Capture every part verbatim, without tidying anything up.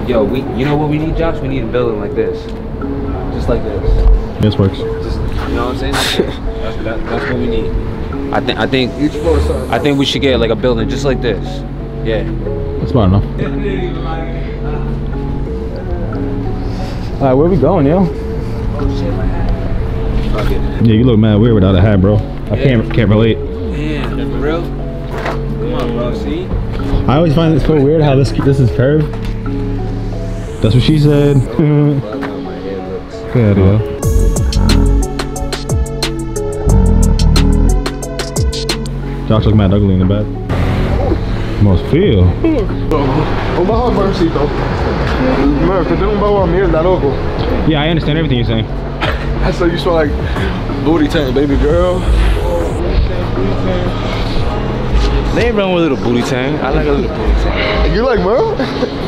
Yo, we, you know what we need, Josh? We need a building like this. Just like this. This works. Just, you know what I'm saying? that's, that, that's what we need. I think, I think, I think we should get like a building just like this. Yeah. That's smart enough. All right, where we going, yo? Yeah, you look mad weird without a hat, bro. I yeah. can't can't relate. Yeah, for real? Come on, bro. See? I always find it so weird how this this is curved. That's what she said. Good, yo. Josh look mad ugly in the back. Must feel. Un bajo Mercito. Merc, te tengo un bajo a mierda, loco. Yeah, I understand everything you're saying. So you smell like booty tank, baby girl. They ain't wrong with a little booty tang. I like a little booty tang. You like Merc?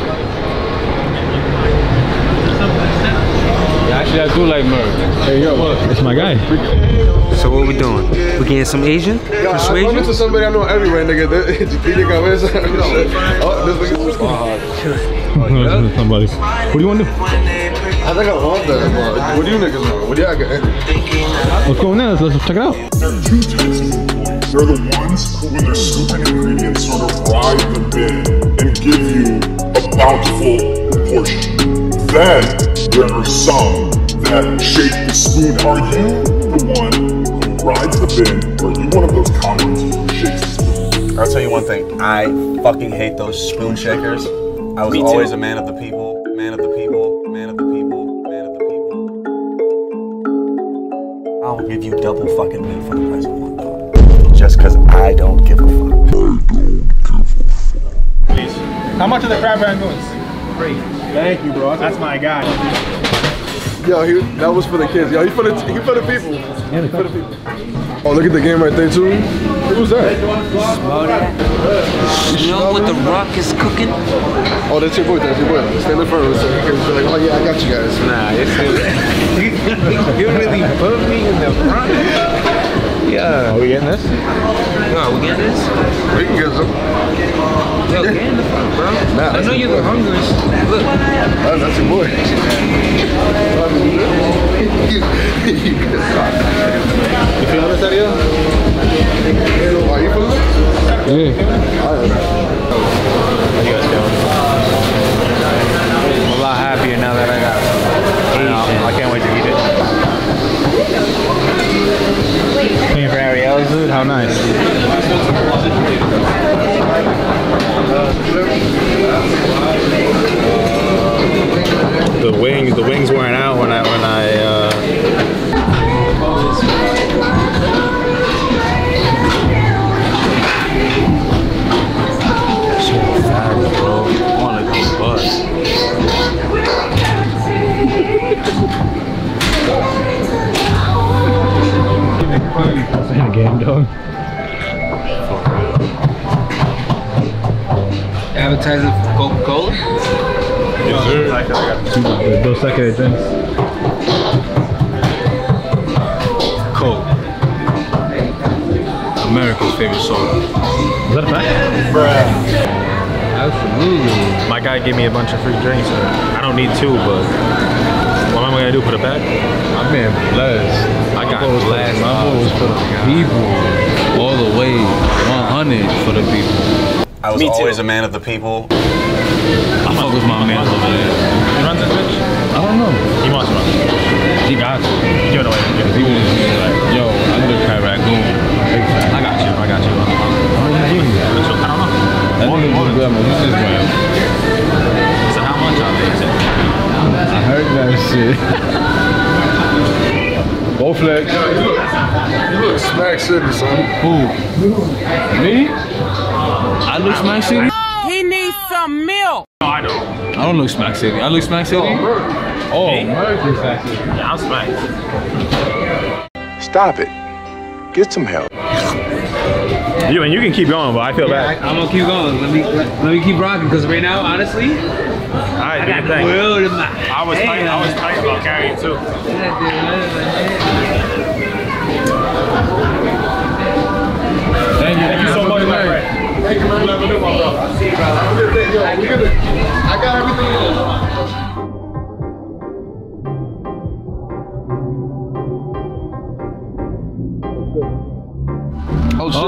Yeah, actually, I do like Merc. Hey, yo. That's my guy. So what we doing? We getting some Asian? Yo, Persuasion? I run into somebody I know everywhere, nigga. Oh, this nigga. Somebody. What do you want to do? I think I want that, but what do you niggas want? What do y'all got? What's going on? Let's, let's check it out. There are two types of people. They're the ones who, when they're scooping ingredients, sort of ride the bin and give you a bountiful portion. Then there are some that shake the spoon. Are you the one who rides the bin, or are you one of those cowards who shakes the spoon? I'll tell you one thing. I fucking hate those spoon shakers. I was always a man of the people, man of the people, man of the people, man of the people. I'll give you double fucking meat for the price of one dog. Just because I don't give a fuck. Please. How much are the crab rangoons? Great. Thank you, bro. That's my guy. Yo, he, that was for the kids. Yo, he for the, he for the people. Yeah, he for the people. Oh, look at the game right there, too. Who's that? Smell that? Smell what the Rock is cooking? Oh, that's your boy, that's your boy. Stand in front of us. So like, oh yeah, I got you guys. Nah, it's you really put me in the front. Yeah. Are we getting this? Yo, are we getting this? We can get some. Yo, get in the front, bro. Nah, I know you're the hungriest. Look. Oh, that's your boy. You feeling this, Eddie? Are you feeling it? Yeah. All right. How you guys feeling? I'm a lot happier now that I got Asian. I can't wait to eat it. Paying for Ariel's, dude? How nice. The wings, the wings weren't out when I, when I, uh... So fatty, bro. I wanna go bust. Game dog. Advertising for Coca-Cola? Yes, sir. Dos Equis drinks. Coke. America's favorite soda. Is that a fact? Bruh. Absolutely. My guy gave me a bunch of free drinks. I don't need two, but what am I gonna do? Put it back? I'm being blessed. I got blessed. My vote was for the people. All the way. one hundred for the people. I was always a man of the people. I fuck with my man over there. He runs this bitch? I don't know. He wants to run. He got you. Give it away. Give it He was like, yo, I need a crab raccoon. Big fat. I got you. I got you. How much you give me? I don't know. That nigga just grabbed my Instagram. So how much are they? I heard that shit. Go flex. You look, you look Smack City, son. Who? Me? I look Smack City? He needs some milk. No, I don't. I don't look Smack City. I look Smack City? Oh, Hey. Merc is Smack City. Yeah, I'm smacked. Stop it. Get some help. You and you can keep going, but I feel bad. I'm gonna keep going. Let me let, let me keep rocking, because right now, honestly, Alright, I do got your the thing. world in my I was tight. I was tight about carrying too. Thank you. Thank you so much, my friend. Thank you, man. Never knew my brother. I see, brother. I got everything.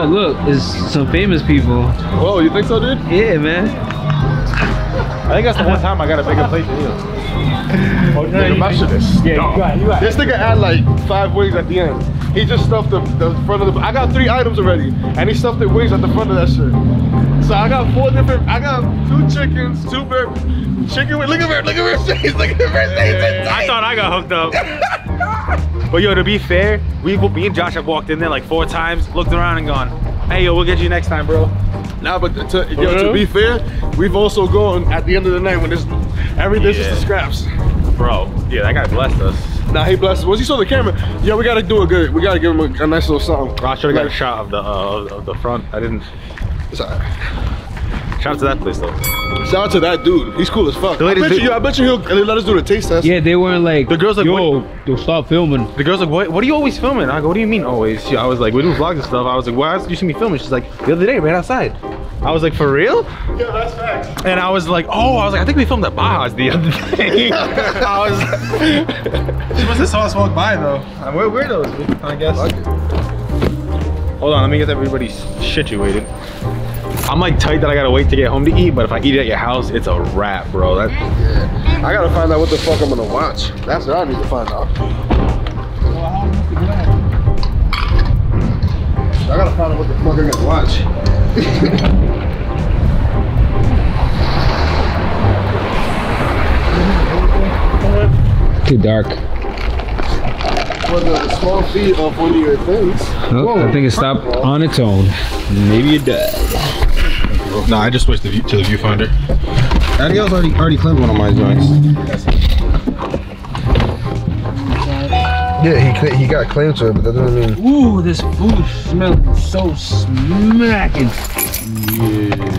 look, it's some famous people. Oh, you think so, dude? Yeah, man. I think that's the one time I got a bigger plate than you. Oh, nigga, my shit is Yeah, you got it, you got it. This nigga had like five wings at the end. He just stuffed the, the front of the. I got three items already, and he stuffed the wings at the front of that shit. So I got four different. I got two chickens, two burgers, chicken wings. Look at her, look at her face, look at her face. I thought I got hooked up. But yo, to be fair, we me and Josh have walked in there like four times, looked around and gone, hey yo, we'll get you next time, bro. Nah, but to, yo, to be fair, we've also gone at the end of the night when this everything's Yeah. just the scraps. Bro, yeah, that guy blessed us. Nah, he blessed us. Once he saw the camera, yo, we gotta do a good. We gotta give him a, a nice little something. I should have got a shot of the uh, of the front. I didn't. It's all right. Shout out to that place though. Shout out to that dude. He's cool as fuck. The I ladies bet did- you, yo, I bet you he'll let us do the taste test. Yeah, they weren't like, The girl's like, yo, yo, stop filming. The girl's like, what, what are you always filming? I go, what do you mean always? Yeah, I was like, we do vlogs and stuff. I was like, why else did you see me filming? She's like, the other day, right outside. I was like, for real? Yeah, that's facts. And I was like, oh, I was like, I think we filmed at Baja's the other day. I was. She must have saw us walk by though. And we're weirdos, I guess. Hold on, let me get everybody situated. I'm like tight that I gotta wait to get home to eat, but if I eat it at your house, it's a wrap, bro. That. I gotta find out what the fuck I'm gonna watch. That's what I need to find out. I gotta find out what the fuck I'm gonna watch. Too dark. For the small fee of one of your things. Oh, I think it stopped on its own. Maybe it died. Nah, I just switched the view, to the viewfinder. Adiel's already already cleaned one of my joints. Yeah, he he got claimed to it, but that doesn't mean. Ooh, this food smells so smacking. Yeah.